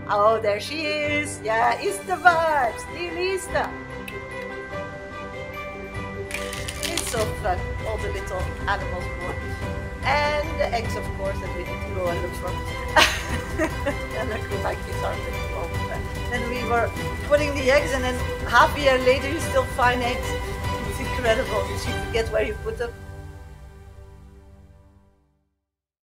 Oh, there she is. Yeah, it's the vibes. Lista. It's so fun. All the little animals born. And the eggs, of course, that we need to go and look for. And look like these are then we were putting the eggs, and then half a year later you still find eggs. It's incredible. You forget where you put them.